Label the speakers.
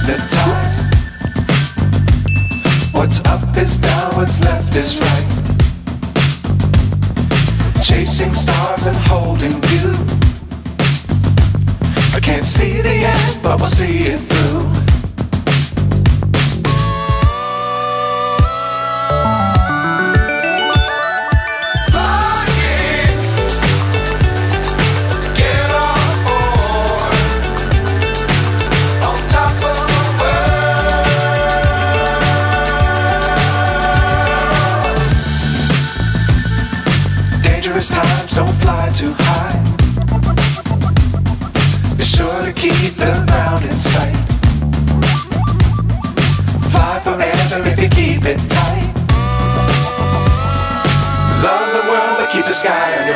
Speaker 1: hypnotized. What's up is down, what's left is right. Chasing stars and holding you. I can't see the end, but we'll see it through. Dangerous times, don't fly too high. Be sure to keep the ground in sight. Fly forever if you keep it tight. Love the world, but keep the sky